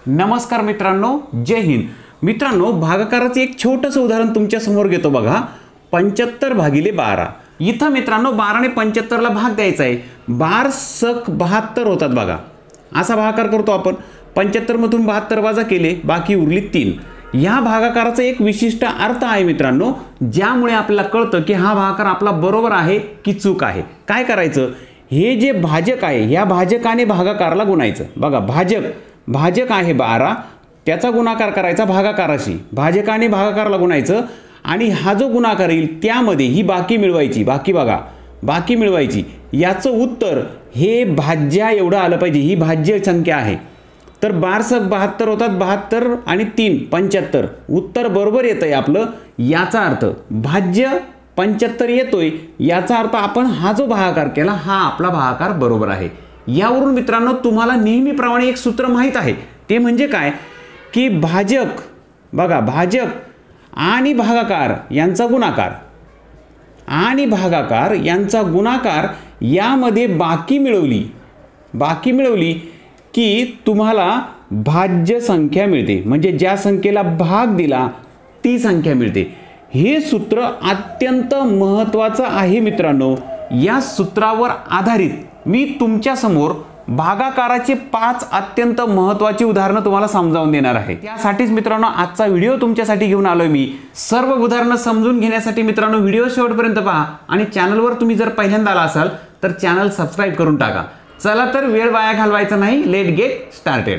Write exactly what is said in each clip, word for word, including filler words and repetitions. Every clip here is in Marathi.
नमस्कार मित्रांनो, जय हिंद। मित्रांनो, भागाकाराचे एक छोटंसं उदाहरण तुमच्या समोर घेतो बघा। पंच्याहत्तर भागिले बारा। इथं मित्रांनो बारा ने पंच्याहत्तर ला भाग द्यायचा आहे। बार सक बहात्तर होतात बघा। असा भागाकार करतो आपण। पंच्याहत्तर मधून बहात्तर वजा केले, बाकी उरली तीन। या भागाकाराचा एक विशिष्ट अर्थ आहे मित्रांनो, ज्यामुळे आपल्याला कळतं की हा भागाकार आपला बरोबर आहे की चूक आहे। काय करायचं, हे जे भाजक आहे या भाजकाने भागाकाराला गुणायचं। बघा, भाजक भाजक आहे बारा, त्याचा गुणाकार करायचा भागाकाराशी। भाजकाने भागाकाराला गुणायचं आणि हा जो गुणाकार येईल त्यामध्ये ही बाकी मिळवायची। बाकी बघा, बाकी मिळवायची। याचं उत्तर हे भाज्या एवढं आलं पाहिजे। ही भाज्य संख्या आहे। तर बारसक बहात्तर होतात, बहात्तर आणि तीन पंच्याहत्तर। उत्तर बरोबर येतंय आपलं। याचा अर्थ भाज्य पंच्याहत्तर येतोय, याचा अर्थ आपण हा जो भागाकार केला हा आपला भागाकार बरोबर आहे। यावरून मित्रांनो तुम्हाला नेहमीप्रमाणे एक सूत्र माहित आहे। ते म्हणजे काय की भाजक बघा, भाजक आणि भागाकार यांचा गुणाकार आणि भागाकार यांचा गुणाकार यामध्ये बाकी मिळवली बाकी मिळवली की तुम्हाला भाज्य संख्या मिळते। म्हणजे ज्या संख्येला भाग दिला ती संख्या मिळते। हे सूत्र अत्यंत महत्त्वाचं आहे मित्रांनो। या सूत्रावर आधारित मी तुमच्या समोर भागाकाराचे पाच अत्यंत महत्त्वाची उदाहरणं तुम्हाला समजावून देणार आहे। त्यासाठीच मित्रांनो आजचा व्हिडिओ तुमच्यासाठी घेऊन आलोय मी। सर्व उदाहरणं समजून घेण्यासाठी मित्रांनो व्हिडिओ शेवटपर्यंत पहा आणि चॅनलवर तुम्ही जर पहिल्यांदा आला असाल तर चॅनल सबस्क्राइब करून टाका। चला तर वेळ वाया घालवायचा नाही, लेट गेट स्टार्टेड।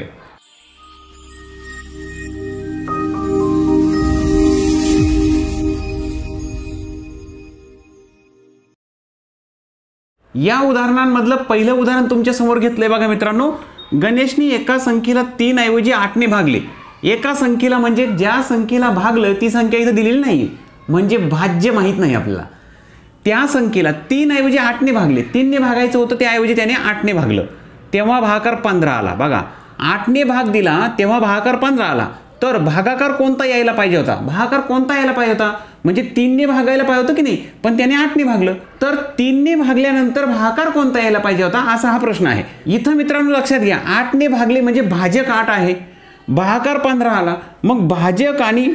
या उदाहरणांमधलं पहिलं उदाहरण तुमच्या समोर घेतलंय बघा मित्रांनो। गणेशने एका संख्येला तीन ऐवजी आठ ने भागले। एका संख्येला म्हणजे ज्या संख्येला भागलं ती संख्या इथं दिलेली नाही, म्हणजे भाज्य माहित नाही आपल्याला। त्या संख्येला तीन ऐवजी आठ ने भागले। तीन ने भागायचं होतं त्याऐवजी त्याने आठ ने भागलं, तेव्हा भागाकार पंधरा आला। बघा, आठ ने भाग दिला तेव्हा भागाकार पंधरा आला। तर भागाकार कोणता यायला पाहिजे होता? भागाकार कोणता यायला पाहिजे होता? म्हणजे तीन ने भागायला पाहिजे होतं की नाही, पण त्याने आठ ने भागलं। तर तीन ने भागल्यानंतर भागाकार कोणता यायला पाहिजे होता असा हा प्रश्न आहे। इथं मित्रांनो लक्षात घ्या, आठ ने भागले म्हणजे भाजक आठ आहे, भागाकार पंधरा आला। मग भाजक आणि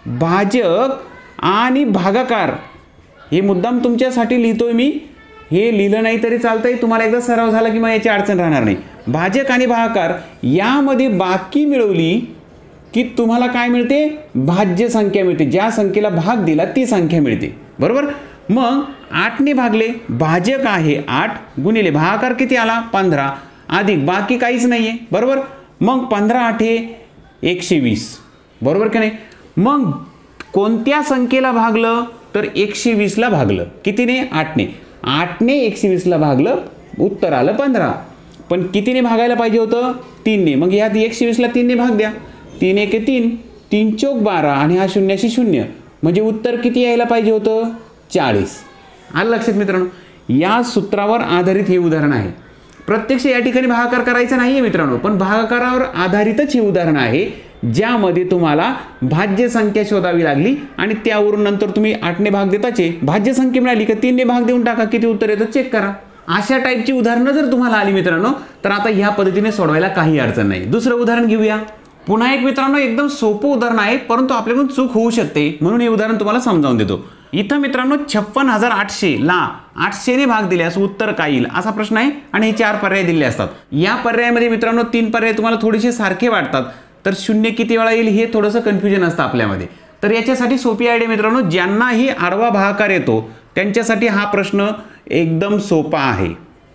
भाजक आणि भागाकार हे मुद्दाम तुमच्यासाठी लिहितोय मी। हे लिहिलं नाही तरी चालतंय, तुम्हाला एकदा सराव झाला की मग याची अडचण राहणार नाही। भाजक आणि भागाकार यामध्ये बाकी मिळवली की तुम्हाला काय मिळते? भाज्य संख्या मिळते। ज्या संख्येला भाग दिला ती संख्या मिळते, बरोबर। मग आठ ने भागले, भाजक आहे आठ गुणिले भागाकार किती आला? पंधरा, अधिक बाकी काहीच नाहीये, बरोबर। मग पंधरा आठे एकशे वीस, बरोबर की नाही। मग कोणत्या संख्येला भागलं? तर एकशे वीस ला भागलं। कितीने? आठ ने। आठ ने एकशे वीस ला भागलं, उत्तर आलं पंधरा। पण कितीने भागायला पाहिजे होतं? तीन ने। मग यात एकशे वीस ला तीन ने भाग द्या। तीन एके तीन, तीन चौक बारा आणि हा शून्याशी शून्य, म्हणजे उत्तर किती यायला पाहिजे होतं? चाळीस। आलं लक्षात मित्रांनो? या सूत्रावर आधारित हे उदाहरण आहे। प्रत्यक्ष या ठिकाणी भागाकार करायचा नाहीये मित्रांनो, पण भागाकारावर आधारितच हे उदाहरण आहे, ज्यामध्ये तुम्हाला भाज्य संख्या शोधावी लागली आणि त्यावरून नंतर तुम्ही आठ ने भाग देताचे भाज्य संख्या मिळाली का तीन ने भाग देऊन टाका, किती उत्तर येतं चेक करा। अशा टाईपची उदाहरणं जर तुम्हाला आली मित्रांनो तर आता ह्या पद्धतीने सोडवायला काही अडचण नाही। दुसरं उदाहरण घेऊया। पुन्हा एक मित्रांनो एकदम सोपं उदाहरण आहे, परंतु आपल्याकडून चूक होऊ शकते म्हणून हे उदाहरण तुम्हाला समजावून देतो। इथं मित्रांनो छप्पन हजार आठशे ला आठशे ने भाग दिल्यास उत्तर काय येईल असा प्रश्न आहे आणि हे चार पर्याय दिले असतात। या पर्यायामध्ये मित्रांनो तीन पर्याय तुम्हाला थोडेसे सारखे वाटतात, तर शून्य किती वेळा येईल हे थोडंसं कन्फ्युजन असतं आपल्यामध्ये। तर याच्यासाठी सोपी आयडिया मित्रांनो, ज्यांनाही आडवा भागाकार येतो त्यांच्यासाठी हा प्रश्न एकदम सोपा आहे।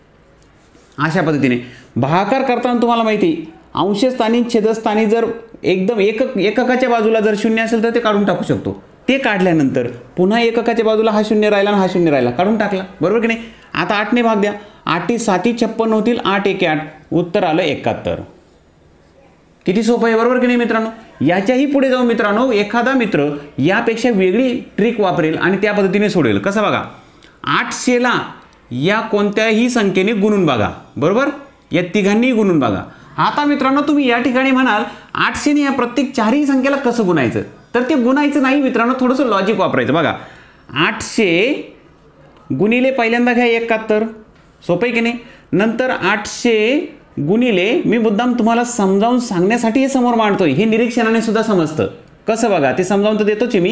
अशा पद्धतीने भागाकार करताना तुम्हाला माहिती आहे, अंशस्थानी छेदस्थानी जर एकदम एकक एककाच्या बाजूला जर शून्य असेल तर ते काढून टाकू शकतो। ते काढल्यानंतर पुन्हा एककाच्या बाजूला हा शून्य राहिला आणि हा शून्य राहिला, काढून टाकला, बरोबर की नाही। आता आठ ने भाग द्या। आठी साती छप्पन होतील, आठ एके आठ, उत्तर आलं एकाहत्तर। किती सोपं आहे, बरोबर की नाही मित्रांनो। याच्याही पुढे जाऊ मित्रांनो, एखादा मित्र यापेक्षा वेगळी ट्रिक वापरेल आणि त्या पद्धतीने सोडेल। कसं बघा, आठशे ला या कोणत्याही संख्येने गुणून बघा, बरोबर। या तिघांनी गुणून बघा। आता मित्रांनो तुम्ही या ठिकाणी म्हणाल आठशे ने या प्रत्येक चारही संख्येला कसं गुणायचं? तर ते गुणायचं नाही मित्रांनो, थोडंसं लॉजिक वापरायचं। बघा, आठशे गुणिले पहिल्यांदा घ्या एकाहत्तर, सोपं आहे की नाही। नंतर आठशे गुणिले, मी मुद्दाम तुम्हाला समजावून सांगण्यासाठी हे समोर मांडतोय, हे निरीक्षणाने सुद्धा समजतं. कसं बघा, ते समजावून तर देतोच मी.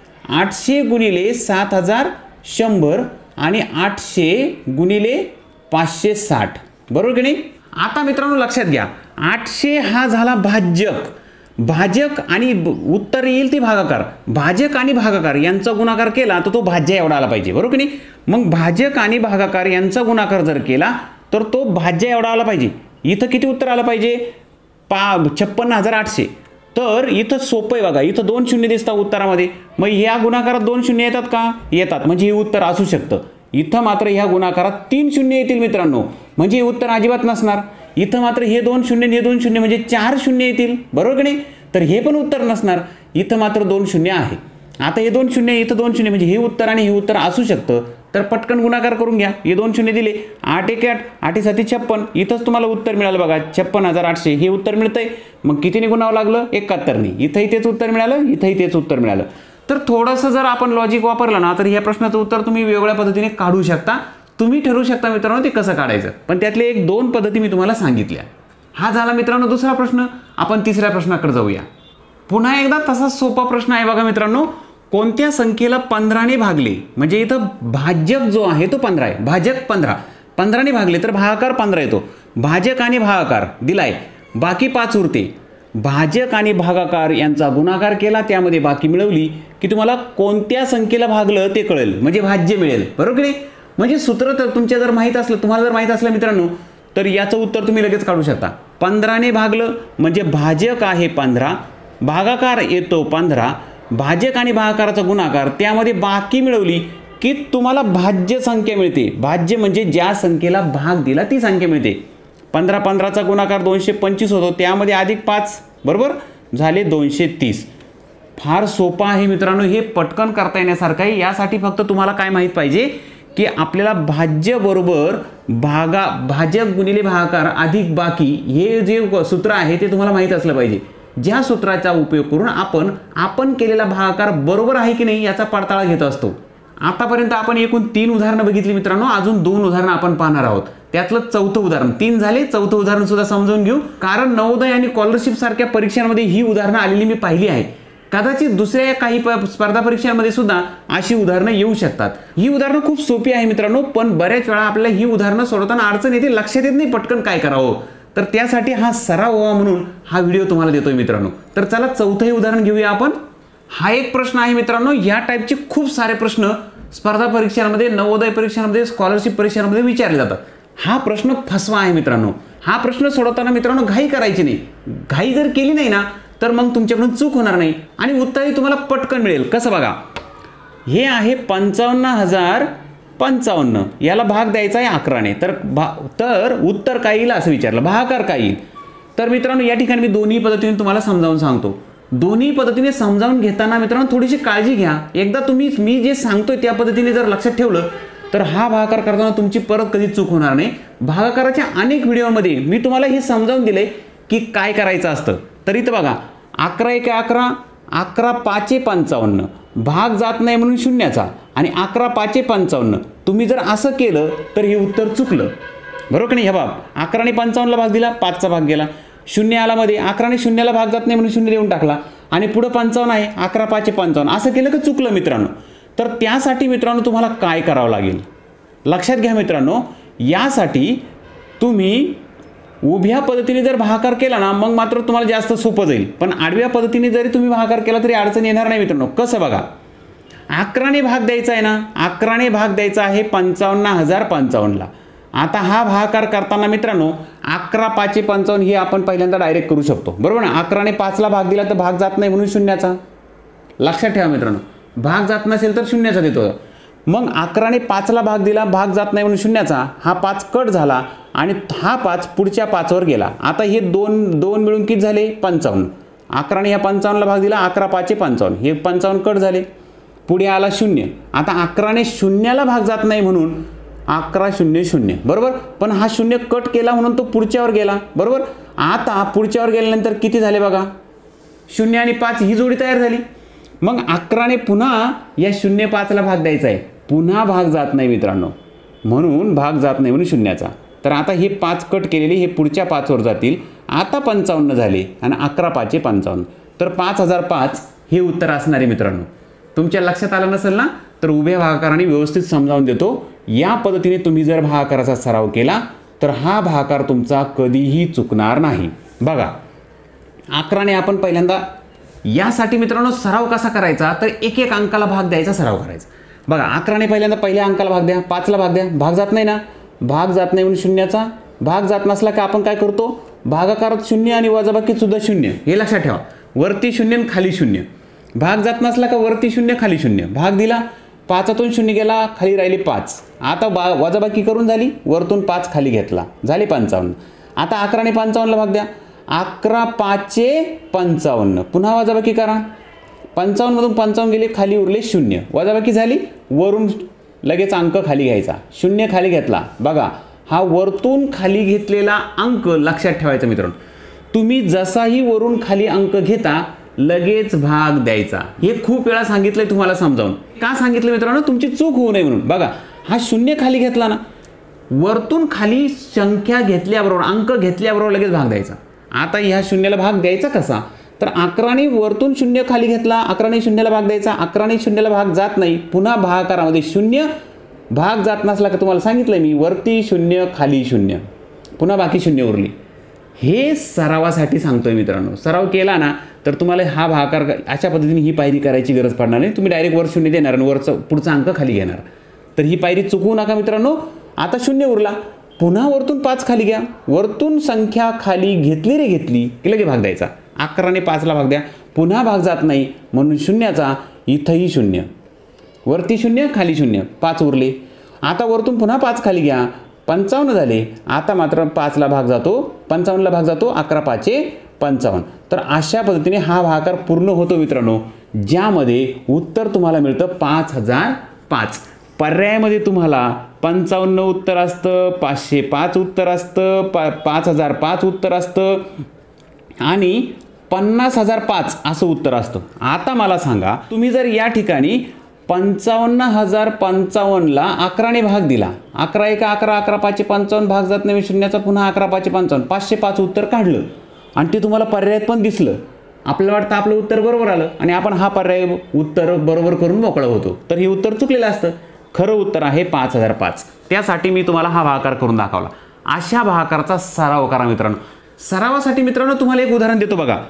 आठशे गुणिले सात हजार शंभर आणि आठशे गुणिले पाचशे साठ, बरोबर की नाही. आता मित्रांनो लक्षात घ्या, आठशे हा झाला भाज्यक, भाजक आणि उत्तर येईल ती भागाकार. भाजक आणि भागाकार यांचा गुणाकार केला तर तो भाज्य एवढा आला पाहिजे, बरोबर की नाही. मग भाजक आणि भागाकार यांचा गुणाकार जर केला तर तो भाज्य एवढा आला पाहिजे. इथं किती उत्तर आलं पाहिजे, पा छप्पन्न हजार आठशे. तर इथं सोपं आहे बघा, इथं दोन शून्य दिसतात उत्तरामध्ये. मग ह्या गुणाकारात दोन शून्य येतात का, येतात, म्हणजे हे उत्तर असू शकतं. इथं मात्र ह्या गुणाकारात तीन शून्य येतील मित्रांनो, म्हणजे हे उत्तर अजिबात नसणार. इथं मात्र हे दोन शून्य हे दोन शून्य म्हणजे चार शून्य येतील, बरोबर की नाही. तर हे पण उत्तर नसणार. इथं मात्र दोन शून्य आहे. आता हे दोन शून्य इथं दोन शून्य म्हणजे हे उत्तर आणि हे उत्तर असू शकतं. तर पटकन गुणाकार करून घ्या. हे दोन शून्य दिले, आठ एक आठ, आठ साती छप्पन, इथंच तुम्हाला उत्तर मिळालं बघा, छप्पन हजार आठशे हे उत्तर मिळतंय. मग कितीने गुणावं लागलं, एकाहत्तरने. इथंही तेच उत्तर मिळालं, इथंही तेच उत्तर मिळालं. तर थोडंसं जर आपण लॉजिक वापरलं ना तर ह्या प्रश्नाचं उत्तर तुम्ही वेगळ्या पद्धतीने काढू शकता. तुम्ही ठरवू शकता मित्रांनो ते कसं काढायचं. पण त्यातले एक दोन पद्धती मी तुम्हाला सांगितल्या. हा झाला मित्रांनो दुसरा प्रश्न. आपण तिसऱ्या प्रश्नाकडे जाऊया. पुन्हा एकदा तसाच सोपा प्रश्न आहे बघा मित्रांनो. कोणत्या संख्येला पंधराने भागले, म्हणजे इथं भाजक जो आहे तो पंधरा आहे, भाजक पंधरा, पंधराने भागले तर भागाकार पंधरा येतो. भाजक आणि भागाकार दिलाय, बाकी पाच उरते. भाजक आणि भागाकार यांचा गुणाकार केला, त्यामध्ये बाकी मिळवली की तुम्हाला कोणत्या संख्येला भागलं ते कळेल, म्हणजे भाज्य मिळेल, बरोबर की नाही. म्हणजे सूत्र तर तुमच्या जर माहीत असलं, तुम्हाला जर माहीत असलं मित्रांनो, तर याचं उत्तर तुम्ही लगेच काढू शकता. पंधराने भागलं म्हणजे भाजक आहे पंधरा, भागाकार येतो पंधरा, भाजक आणि भागाकाराचा गुणाकार, त्यामध्ये बाकी मिळवली की तुम्हाला भाज्य संख्या मिळते. भाज्य म्हणजे ज्या संख्येला भाग दिला ती संख्या मिळते. पंधरा पंधराचा गुणाकार दोनशे पंचवीस होतो, त्यामध्ये अधिक पाच, बरोबर झाले दोनशे तीस. फार सोपं आहे मित्रांनो, हे पटकन करता येण्यासारखं आहे. यासाठी फक्त तुम्हाला काय माहीत पाहिजे की आपल्याला भाज्य बरोबर भागा भाजक गुणिले भागाकार अधिक बाकी हे जे सूत्र आहे ते तुम्हाला माहीत असलं पाहिजे. ज्या सूत्राचा उपयोग करून आपण आपण केलेला भागाकार बरोबर आहे की नाही याचा पडताळा घेत असतो. आतापर्यंत आपण एकूण तीन उदाहरणं बघितली मित्रांनो, अजून दोन उदाहरणं आपण पाहणार आहोत. त्यातलं चौथं उदाहरण, तीन झाले, चौथं उदाहरण सुद्धा समजून घेऊ, कारण नवोदय आणि स्कॉलरशिप सारख्या परीक्षांमध्ये ही उदाहरणं आलेली मी पाहिली आहे. कदाचित दुसऱ्या काही स्पर्धा परीक्षांमध्ये सुद्धा अशी उदाहरणं येऊ शकतात. ही उदाहरणं खूप सोपी आहे मित्रांनो, पण बऱ्याच वेळा आपल्याला ही उदाहरणं सोडवताना अडचण येते, लक्षात येत नाही पटकन काय करावं. तर त्यासाठी हा सराव व्हावा म्हणून हा व्हिडिओ तुम्हाला देतोय मित्रांनो. तर चला चौथंही उदाहरण घेऊया आपण. हा एक प्रश्न आहे मित्रांनो, या टाईपचे खूप सारे प्रश्न स्पर्धा परीक्षांमध्ये, नवोदय परीक्षांमध्ये, स्कॉलरशिप परीक्षांमध्ये विचारले जातात. हा प्रश्न फसवा आहे मित्रांनो. हा प्रश्न सोडवताना मित्रांनो घाई करायची नाही. घाई जर केली नाही ना तर मग तुमच्याकडून चूक होणार नाही आणि उत्तरही तुम्हाला पटकन मिळेल. कसं बघा, हे आहे पंचावन्न हजार पंचावन्न, याला भाग द्यायचा आहे अकराने, तर भा तर उत्तर काय येईल असं विचारलं, भागाकार काय येईल. तर मित्रांनो या ठिकाणी मी दोन्ही पद्धतीने तुम्हाला समजावून सांगतो. दोन्ही पद्धतीने समजावून घेताना मित्रांनो थोडीशी काळजी घ्या. एकदा तुम्ही मी जे सांगतोय त्या पद्धतीने जर लक्षात ठेवलं तर हा भागाकार करताना तुमची परत कधी चूक होणार नाही. भागाकाराच्या अनेक व्हिडिओमध्ये मी तुम्हाला हे समजावून दिले की काय करायचं असतं. तर इथं बघा, अकरा एक अकरा, अकरा पाचे पंचावन्न, भाग जात नाही म्हणून शून्याचा, आणि अकरा पाचे पंचावन्न. तुम्ही जर असं केलं तर हे उत्तर चुकलं, बरोबर की नाही. हे बाब अकराने पंचावन्नला भाग दिला, पाचचा भाग गेला, शून्य आला मध्ये, अकराने शून्याला भाग जात नाही म्हणून शून्य देऊन टाकला, आणि पुढं पंचावन्न आहे, अकरा पाचे पंचावन्न, असं केलं की चुकलं मित्रांनो. तर त्यासाठी मित्रांनो तुम्हाला काय करावं लागेल लक्षात घ्या मित्रांनो. यासाठी तुम्ही उभ्या पद्धतीने जर भागाकार केला ना मग मात्र तुम्हाला जास्त सोपं जाईल, पण आडव्या पद्धतीने जरी तुम्ही भागाकार केला तरी अडचण येणार नाही मित्रांनो. कसं बघा, अकराने भाग द्यायचा आहे ना, अकराने भाग द्यायचा आहे पंचावन्न हजार पंचावन्नला. आता हा भागाकार करताना मित्रांनो अकरा पाचे पंचावन्न हे आपण पहिल्यांदा डायरेक्ट करू शकतो, बरोबर ना. अकराने पाचला भाग दिला तर भाग जात नाही म्हणून शून्याचा, लक्षात ठेवा मित्रांनो. भाग जात नसेल तर शून्याचा देतो. मग अकराने पाचला भाग दिला, भाग जात नाही म्हणून शून्याचा, हा पाच कट झाला आणि हा पाच पुढच्या पाचवर गेला. आता हे दोन दोन मिळून किती झाले, पंचावन्न. अकराने ह्या पंचावन्नला भाग दिला, अकरा पाचे पंचावन्न, हे पंचावन्न कट झाले, पुढे आला शून्य. आता अकराने शून्याला भाग जात नाही म्हणून अकरा शून्य शून्य, बरोबर. पण हा शून्य कट केला म्हणून तो पुढच्यावर गेला, बरोबर. आता पुढच्यावर गेल्यानंतर किती झाले बघा, शून्य आणि पाच ही जोडी तयार झाली. मग अकराने पुन्हा या शून्य पाचला भाग द्यायचा आहे, पुन्हा भाग जात नाही मित्रांनो, म्हणून भाग जात नाही म्हणून शून्याचा. तर आता हे पाच कट केलेले हे पुढच्या पाचवर जातील. आता पंचावन्न झाले आणि अकरा पाचे पंचावन्न, तर पाच हजार पाच हे उत्तर असणार आहे मित्रांनो. तुमच्या लक्षात आलं नसेल ना, तर उभ्या भागाकाराने व्यवस्थित समजावून देतो. या पद्धतीने तुम्ही जर भागाकाराचा सराव केला तर हा भागाकार तुमचा कधीही चुकणार नाही. बघा, अकराने आपण पहिल्यांदा यासाठी मित्रांनो सराव कसा करायचा, तर एक एक अंकाला भाग द्यायचा सराव करायचा. बघा, अकराने पहिल्यांदा पहिल्या अंकाला भाग द्या, पाचला भाग द्या, भाग जात नाही ना, भाग जात नाही म्हणून शून्याचा भाग जात नसला की आपण काय करतो, भागाकारात शून्य आणि वजाबाकीत सुद्धा शून्य, हे लक्षात ठेवा. वरती शून्य आणि खाली शून्य, भाग जात नसला का वरती शून्य खाली शून्य, भाग दिला पाचातून शून्य गेला खाली राहिले पाच. आता बा वजाबाकी करून झाली, वरतून पाच खाली घेतला, झाले पंचावन्न. आता अकराने पंचावन्नला भाग द्या, अकरा पाचे पंचावन्न, पुन्हा वजाबाकी करा, पंचावन्नमधून पंचावन्न गेले खाली उरले शून्य, वजाबाकी झाली, वरून लगेच अंक खाली घ्यायचा, शून्य खाली घेतला. बघा, हा वरतून खाली घेतलेला अंक लक्षात ठेवायचा मित्रांनो. तुम्ही जसाही वरून खाली अंक घेता लगेच भाग द्यायचा. हे खूप वेळा सांगितलंय तुम्हाला समजावून. का सांगितलं मित्रांनो, तुमची चूक होऊ नये म्हणून. बघा, हा शून्य खाली घेतला ना, वरतून खाली संख्या घेतल्याबरोबर अंक घेतल्याबरोबर लगेच भाग द्यायचा. आता ह्या शून्याला भाग द्यायचा कसा, तर अकराने वरतून शून्य खाली घेतला, अकराने शून्याला भाग द्यायचा, अकराने शून्याला भाग जात नाही, पुन्हा भागाकारामध्ये शून्य, भाग जात नसला का तुम्हाला सांगितलं मी, वरती शून्य खाली शून्य, पुन्हा बाकी शून्य उरली. हे सरावासाठी सांगतोय मित्रांनो. सराव केला ना तर तुम्हाला हा भागाकार अशा पद्धतीने ही पायरी करायची गरज पडणार नाही. तुम्ही डायरेक्ट वर शून्य देणार आणि वरचा पुढचा अंक खाली घेणार, तर ही पायरी चुकवू नका मित्रांनो. आता शून्य उरला, पुन्हा वरतून पाच खाली घ्या, वरतून संख्या खाली घेतली रे घेतली की लगे भाग द्यायचा. अकराने पाचला भाग द्या, पुन्हा भाग जात नाही म्हणून शून्याचा, इथंही शून्य, वरती शून्य खाली शून्य, पाच उरले. आता वरतून पुन्हा पाच खाली घ्या, पंचावन्न झाले. आता मात्र पाचला भाग जातो, पंचावन्नला भाग जातो, अकरा पाचे पंचावन्न. तर अशा पद्धतीने हा भागाकार पूर्ण होतो मित्रांनो, ज्यामध्ये उत्तर तुम्हाला मिळतं पाच हजार पाच. पर्यायामध्ये तुम्हाला पंचावन्न उत्तर असतं, पाचशे पाच उत्तर असतं, पा पाच हजार पाच उत्तर असतं आणि पन्नास हजार पाच असं उत्तर असतं. आता मला सांगा, तुम्ही जर या ठिकाणी पंचावन्न हजार पंचावन्नला अकराने भाग दिला, अकरा एक अकरा, अकरा पाचशे पंचावन्न, भाग जात नाही शून्याचा, पुन्हा अकरा पाचशे पंचावन्न, पाचशे पाच उत्तर काढलं आणि ते तुम्हाला पर्यायात पण दिसलं, आपल्याला वाटतं आपलं उत्तर बरोबर आलं आणि आपण हा पर्याय उत्तर बरोबर करून मोकळं होतो, तर हे उत्तर चुकलेलं असतं. खरं उत्तर आहे पाच हजार पाच. त्यासाठी मी तुम्हाला हा भागाकार करून दाखवला. अशा भागाकाराचा सराव करा मित्रांनो. सरावासाठी मित्रांनो तुम्हाला एक उदाहरण देतो बघा,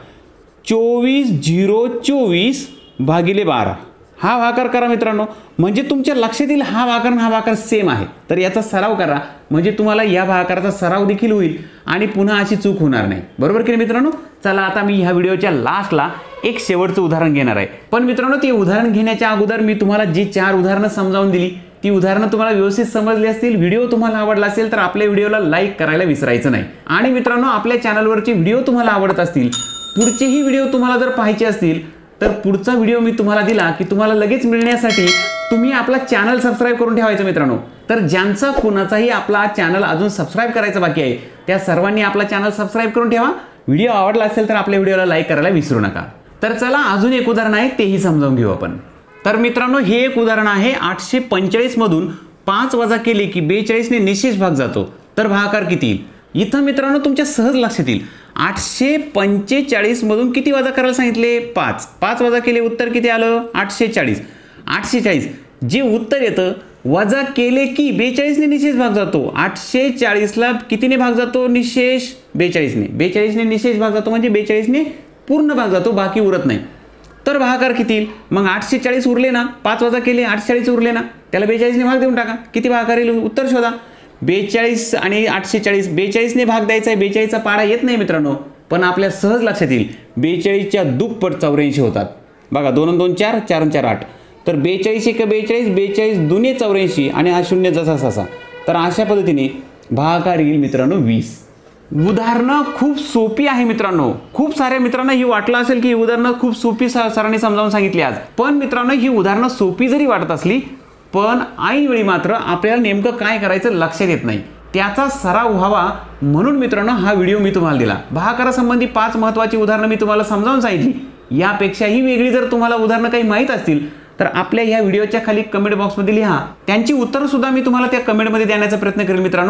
चोवीस झिरो चोवीस भागिले बारा, हा भागाकार करा मित्रांनो. म्हणजे तुमच्या लक्षात येईल हा भागाकार हा भागाकार सेम आहे. तर याचा सराव करा, म्हणजे तुम्हाला या भागाकाराचा सराव देखील होईल आणि पुन्हा अशी चूक होणार नाही. बरोबर की मित्रांनो. चला, आता मी ह्या व्हिडिओच्या लास्टला एक शेवटचं उदाहरण घेणार आहे. पण मित्रांनो, ते उदाहरण घेण्याच्या अगोदर मी तुम्हाला जी चार उदाहरणं समजावून दिली ती उदाहरणं तुम्हाला व्यवस्थित समजली असतील, व्हिडिओ तुम्हाला आवडला असेल तर आपल्या व्हिडिओला लाईक करायला विसरायचं नाही. आणि मित्रांनो, आपल्या चॅनलवरचे व्हिडिओ तुम्हाला आवडत असतील, पुढचेही व्हिडिओ तुम्हाला जर पाहायचे असतील तर पुढचा व्हिडिओ मी तुम्हाला दिला की तुम्हाला लगेच मिळण्यासाठी तुम्ही आपला चॅनल सबस्क्राईब करून ठेवायचं मित्रांनो. तर ज्यांचा कुणाचाही आपला चॅनल अजून सबस्क्राईब करायचं बाकी आहे त्या सर्वांनी आपला चॅनल सबस्क्राईब करून ठेवा. व्हिडिओ आवडला असेल तर आपल्या व्हिडिओला लाईक करायला विसरू नका. तर चला, अजून एक उदाहरण आहे तेही समजावून घेऊ आपण. तर मित्रांनो, हे एक उदाहरण आहे. आठशे पंचेचाळीस मधून पाच वजा केले की बेचाळीसने निशेष भाग जातो, तर भागाकार किती येईल? इथं मित्रांनो तुमच्या सहज लक्षात येईल. आठशे पंचेचाळीस मधून किती वजा करायला सांगितले? पाच. पाच वजा केले, उत्तर किती आलं? आठशे चाळीस. आठशे चाळीस जे उत्तर येतं, वजा केले की बेचाळीसने निशेष भाग जातो. आठशे चाळीसला कितीने भाग जातो? निशेष बेचाळीसने. बेचाळीसने निशेष भाग जातो म्हणजे बेचाळीसने पूर्ण भाग जातो, बाकी उरत नाही. तर भागाकार किती येईल? मग आठशे चाळीस उरले ना, पाच वजा केले, आठशे चाळीस उरले ना, त्याला बेचाळीसने भाग देऊन टाका. किती भागाकार येईल? उत्तर शोधा. बेचाळीस आणि आठशे चाळीस, बेचाळीसने भाग द्यायचा आहे. बेचाळीसचा पाडा येत नाही मित्रांनो, पण आपल्या सहज लक्षात येईल बेचाळीसच्या दुप्पट चौऱ्याऐंशी होतात. बघा, दोन दोन चार, चार चार आठ, तर बेचाळीस एक बेचाळीस, बेचाळीस दुने चौऱ्याऐंशी आणि हा शून्य जसा ससा. तर अशा पद्धतीने भागाकार येईल मित्रांनो वीस. उदाहरणं खूप सोपी आहे मित्रांनो. खूप साऱ्या मित्रांना ही वाटलं असेल की ही उदाहरणं खूप सोपी सरांनी समजावून सांगितली आज. पण मित्रांनो, ही उदाहरणं सोपी जरी वाटत असली पण ऐनवेळी मात्र आपल्याला नेमकं काय करायचं लक्षात येत नाही. त्याचा सराव व्हावा म्हणून मित्रांनो हा व्हिडिओ मी तुम्हाला दिला. भागाकारासंबंधी पाच महत्त्वाची उदाहरणं मी तुम्हाला समजावून सांगितली. यापेक्षाही वेगळी जर तुम्हाला उदाहरणं काही माहीत असतील तर आपल्या ह्या व्हिडिओच्या खाली कमेंट बॉक्समध्ये लिहा. त्यांची उत्तरं सुद्धा मी तुम्हाला त्या कमेंटमध्ये देण्याचा प्रयत्न करेल मित्रांनो.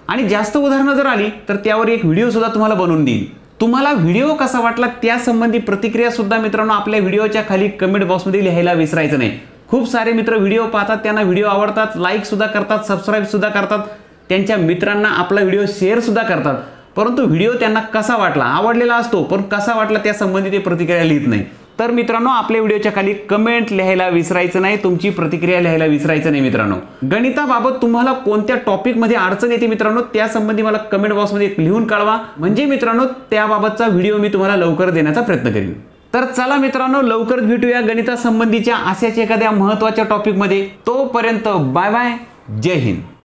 आणि जास्त उदाहरणं जर आली तर त्यावर एक व्हिडिओ सुद्धा तुम्हाला बनवून देईल. तुम्हाला व्हिडिओ कसा वाटला त्या संबंधी प्रतिक्रिया सुद्धा मित्रांनो आपल्या व्हिडिओच्या खाली कमेंट बॉक्समध्ये लिहायला विसरायचं नाही. खूप सारे मित्र व्हिडिओ पाहतात, त्यांना व्हिडिओ आवडतात, लाईक सुद्धा करतात, सबस्क्राईब सुद्धा करतात, त्यांच्या मित्रांना आपला व्हिडिओ शेअर सुद्धा करतात, परंतु व्हिडिओ त्यांना कसा वाटला, आवडलेला असतो पण कसा वाटला त्या संबंधी ते प्रतिक्रिया लिहित नाही. तर मित्रांनो आपल्या व्हिडिओच्या खाली कमेंट लिहायला विसरायचं नाही, तुमची प्रतिक्रिया लिहायला विसरायचं नाही. मित्रांनो गणिताबाबत तुम्हाला कोणत्या टॉपिकमध्ये अडचण येते मित्रांनो त्या संबंधी मला कमेंट बॉक्समध्ये लिहून कळवा, म्हणजे मित्रांनो त्याबाबतचा व्हिडिओ मी तुम्हाला लवकर देण्याचा प्रयत्न करीन. तर चला मित्रांनो लवकरच भेटूया गणितासंबंधीच्या अशाच एखाद्या महत्त्वाच्या टॉपिकमध्ये. तोपर्यंत बाय बाय, जय हिंद.